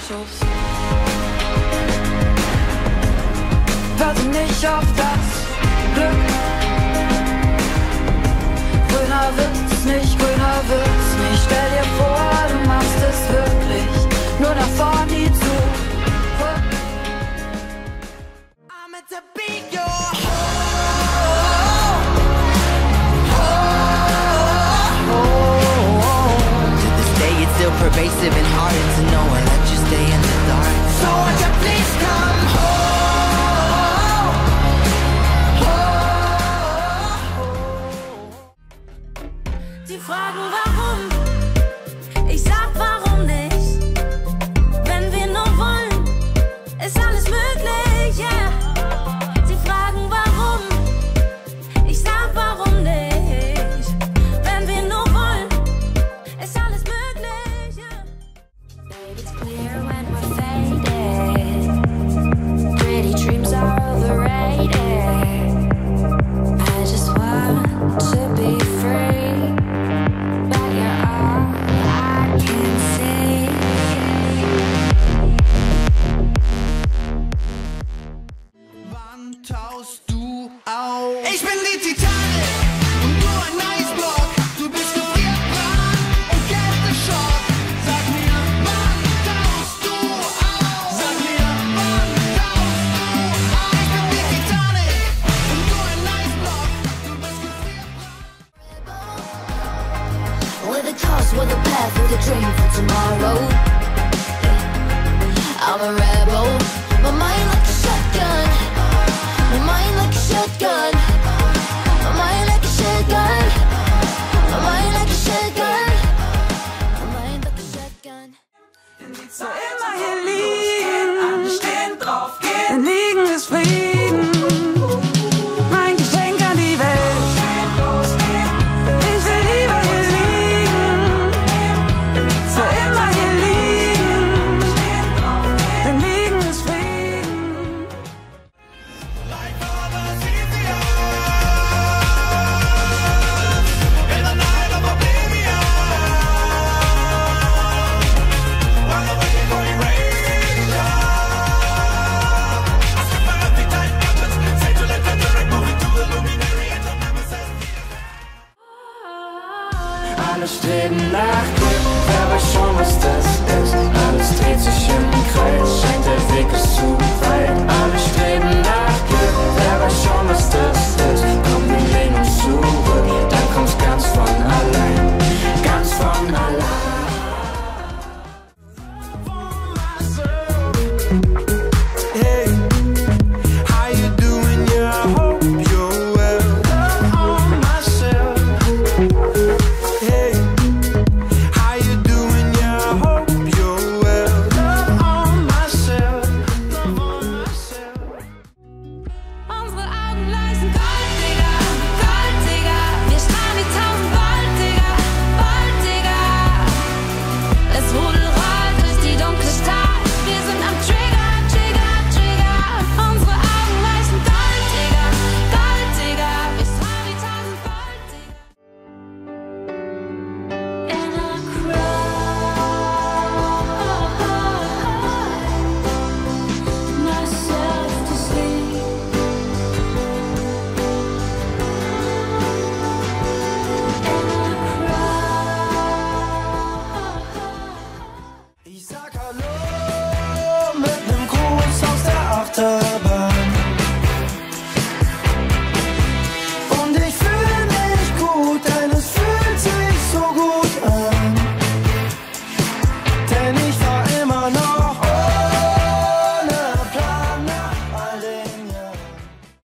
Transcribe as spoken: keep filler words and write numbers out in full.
Schuss. Warte nicht auf das Glück. Grüner wird's nicht, grüner wird's nicht. Stell dir vor, du machst es wirklich. Nur nach vorn, nie zurück. I'm meant to be your still pervasive and hard to know and let you stay in the dark. So won't you please come home? Sie fragen warum, ich sag warum nicht. Wenn wir nur wollen, ist alles möglich, yeah. Sie fragen warum, ich sag warum nicht. Wenn wir nur wollen, ist alles möglich. It's clear when we're faded. Pretty dreams are overrated. I just want to be free, but you're all I can see. Wann taust du auf? Ich bin die Titanic und du ein Eisblock. Du bist gefrierbrand und Kälteschock. Sag mir, wann taust du auf? Sag mir, wann taust du auf? Ich bin die Titanic und du ein Eisblock. Du bist gefrierbrand. With a cause, with a path, with a dream for tomorrow. I'm a rebel. My mind like a shotgun. My mind like a shotgun. My mind like a shotgun. My mind like a shotgun. My mind like a shotgun. So immer hier liegen, stehen drauf gehen. Denn liegen ist Frieden. Mein Geschenk an die Welt. Ich will lieber hier liegen. So immer hier liegen. Denn liegen ist Frieden. Alle streben nach Glück, wer weiß schon, was das ist. Alles dreht sich im Kreis, scheint der Weg ist zu weit. Alle streben nach Glück, wer weiß schon, was das ist. Komm, wir lehnen uns zurück, dann kommt's ganz von allein, ganz von allein. Hey, how you doing? Yeah, I hope you're well. Love on myself. Hey, how you doing? Yeah, I hope you're well. Love on myself. Love on myself. Unsere Augen leisten Gold, Digga, Gold, Digga. Wir strahlen wie tausend Volt, Digga, Volt, Digga. Es Rudel rollt durch die dunkle Stadt. Wir sind am Trigger, Trigger, Trigger. Unsere Augen leisten Gold, Digga, Gold, Digga. Wir strahlen wie tausend Volt, Digga. And I cry myself to sleep. Ich sag Hallo mit nem Gruß aus der Achter.